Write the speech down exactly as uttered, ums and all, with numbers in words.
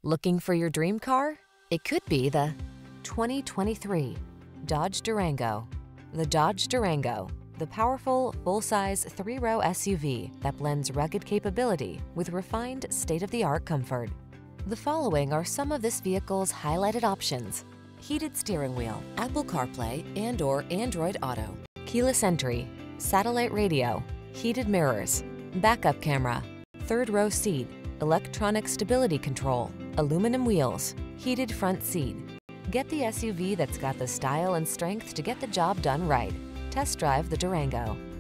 Looking for your dream car? It could be the twenty twenty-three Dodge Durango. The Dodge Durango, the powerful, full-size three-row S U V that blends rugged capability with refined state-of-the-art comfort. The following are some of this vehicle's highlighted options: heated steering wheel, Apple CarPlay and or Android Auto, keyless entry, satellite radio, heated mirrors, backup camera, third row seat, electronic stability control, aluminum wheels, heated front seat. Get the S U V that's got the style and strength to get the job done right. Test drive the Durango.